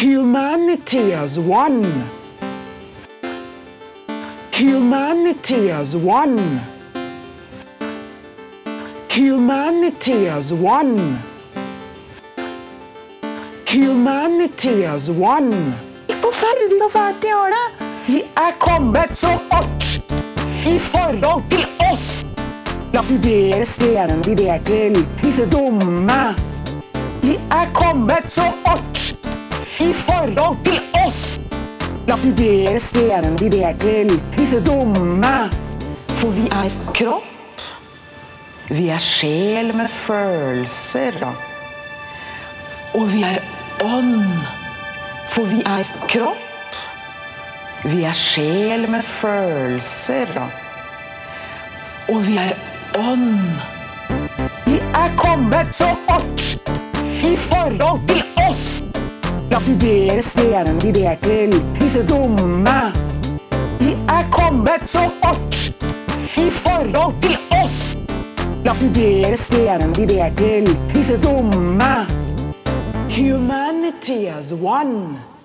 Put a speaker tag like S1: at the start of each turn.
S1: Humanity has won. Humanity has won. Humanity has won. Humanity has won. Forferdelig og fælt de har det. De er kommet så kort i forhold til oss. La oss studere stedene de ber til, disse dumme. De er kommet så kort i forhold til oss. La oss studere stedene de ber til, disse dumme. For vi er kropp. Vi er sjel med følelser. Og vi er ånd. For vi er kropp. Vi er sjel med følelser. Og vi er ånd. De er kommet så kort i forhold til oss. La oss studere stedene de ber til, disse dumme. De er kommet så kort i forhold til oss. La oss studere stedene de ber til, disse dumme. Humanity has won.